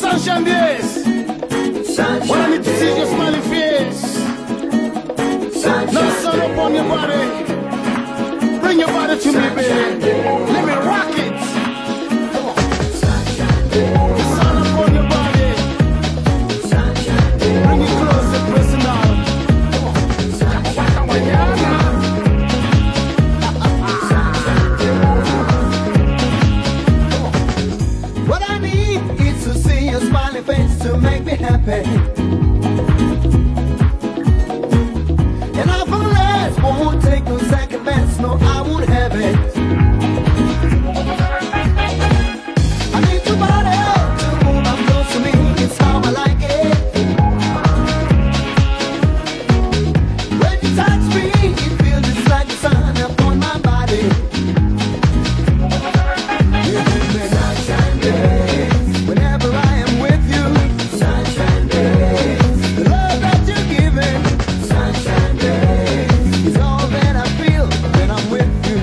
sunshine days. What I need to see is your smiling face. Now sun upon your body. Bring your body to me, baby. Let me rock it. Come on. The sun upon your body. Bring it closer, press it down. Come on. What I need is to see your smiling face to make me happy. And I for last won't take no second best, no, I won't have it. I need your body to move up close to me, it's how I like it. When you touch me, it feels just like the sun upon my body. You give me sunshine days, whenever I am with you. Sunshine days, the love that you're giving. Sunshine days is all that I feel when I'm with you.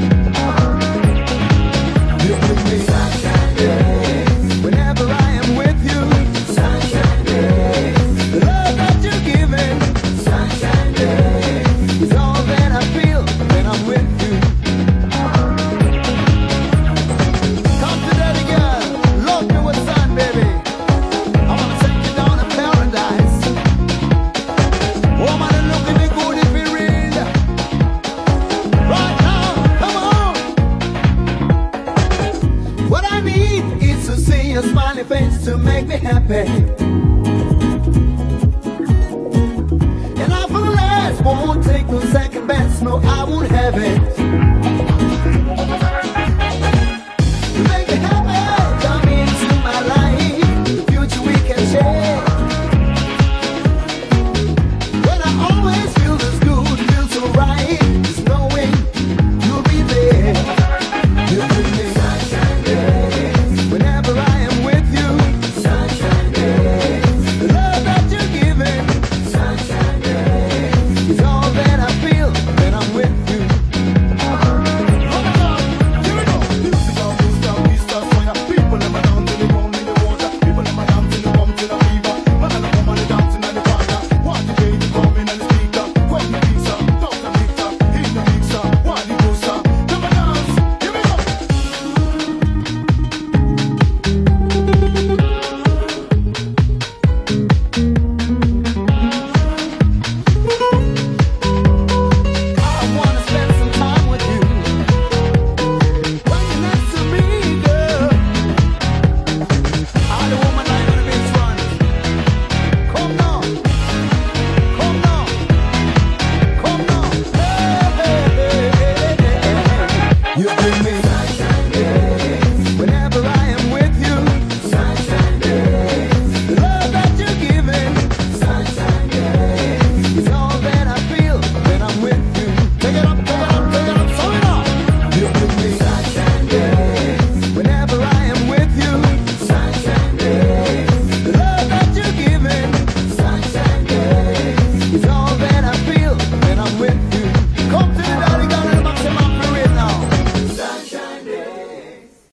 You give me sunshine days, whenever I am with you. Sunshine days, the love that you're giving. Sunshine days is all that I feel when I'm with you. Come to daddy girl, love me with sun, baby. I wanna take you down to paradise. Woman, look at me good if it real. Right now, come on. What I need is to see your smiling face to make me happy. And I for last won't take no second best, no, I won't have it.